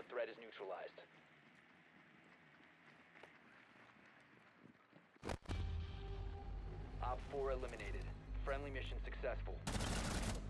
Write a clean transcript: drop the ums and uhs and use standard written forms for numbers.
threat is neutralized. Op 4 eliminated. Friendly mission successful.